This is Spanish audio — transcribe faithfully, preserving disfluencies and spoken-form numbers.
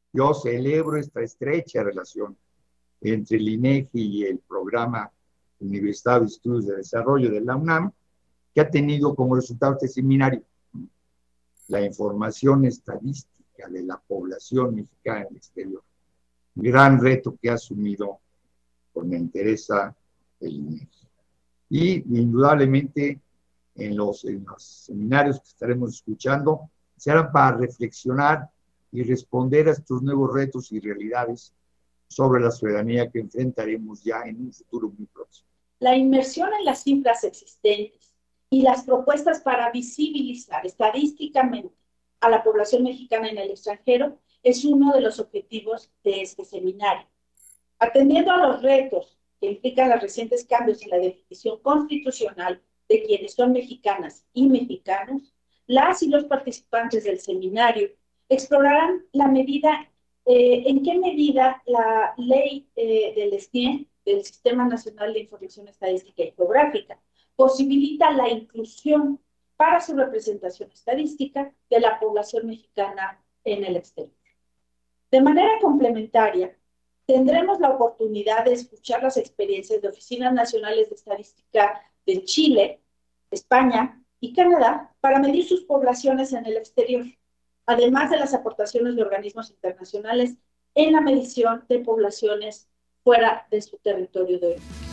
Yo celebro esta estrecha relación entre el INEGI y el programa Universidad de Estudios de Desarrollo de la UNAM, que ha tenido como resultado este seminario la información estadística de la población mexicana en el exterior. Gran reto que ha asumido con interés el INEGI. Y indudablemente en los, en los seminarios que estaremos escuchando serán para reflexionar y responder a estos nuevos retos y realidades sobre la ciudadanía que enfrentaremos ya en un futuro muy próximo. La inmersión en las cifras existentes y las propuestas para visibilizar estadísticamente a la población mexicana en el extranjero es uno de los objetivos de este seminario. Atendiendo a los retos que implican los recientes cambios en la definición constitucional de quienes son mexicanas y mexicanos, las y los participantes del seminario explorarán la medida, eh, en qué medida la ley eh, del S N I E, del Sistema Nacional de Información Estadística y Geográfica, posibilita la inclusión para su representación estadística de la población mexicana en el exterior. De manera complementaria, tendremos la oportunidad de escuchar las experiencias de oficinas nacionales de estadística de Chile, España y Canadá para medir sus poblaciones en el exterior, además de las aportaciones de organismos internacionales en la medición de poblaciones fuera de su territorio de origen.